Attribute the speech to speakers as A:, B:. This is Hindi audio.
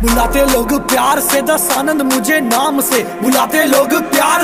A: बुलाते लोग प्यार से, दस आनंद मुझे नाम से बुलाते लोग प्यार